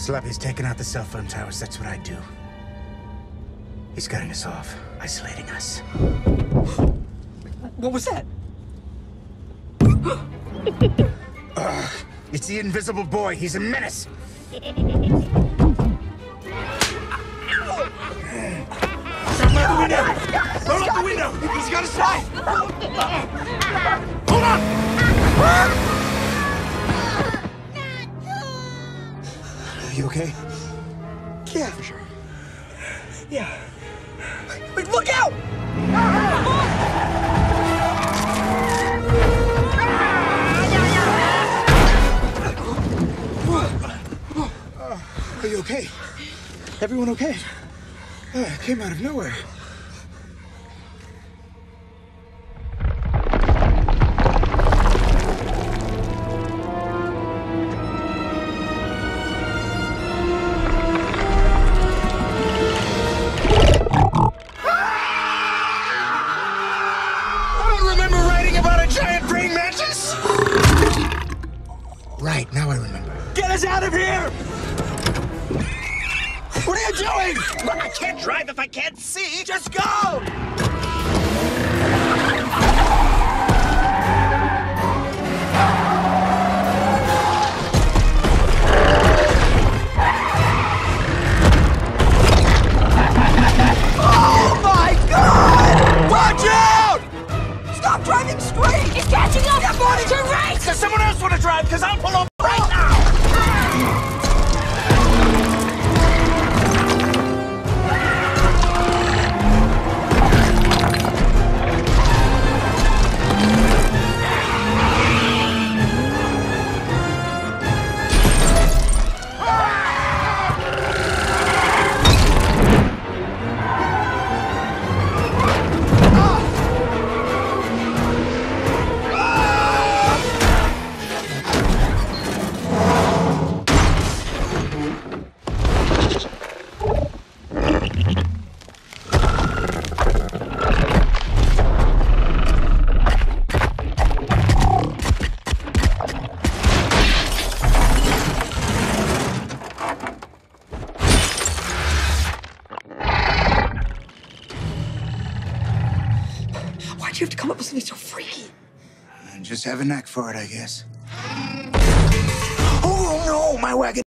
Slappy's taking out the cell phone towers, that's what I do. He's cutting us off, isolating us. What was that? It's the invisible boy, he's a menace! Shut out the window! Roll out the window! He's got a slide! Hold on! You okay? Yeah, for sure. Yeah. Wait, look out! Are you okay? Everyone okay? It came out of nowhere. Right, now I remember. Get us out of here! What are you doing? Look, I can't drive if I can't see! Just go! Oh my God! Watch out! Stop driving straight! It's catching up! Yeah, buddy! To race! Does someone else want to drive? Because I'll pull over right now! Why'd you have to come up with something so freaky? I just have a knack for it, I guess. Oh no, my wagon!